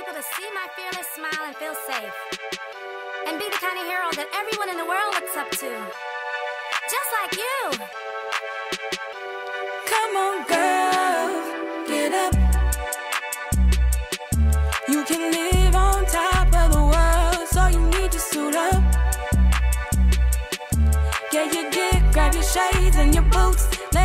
people to see my fearless smile and feel safe. And be the kind of hero that everyone in the world looks up to. Just like you. Come on, girl, get up. You can live on top of the world, so you need to suit up. Get your gear, grab your shades and your boots.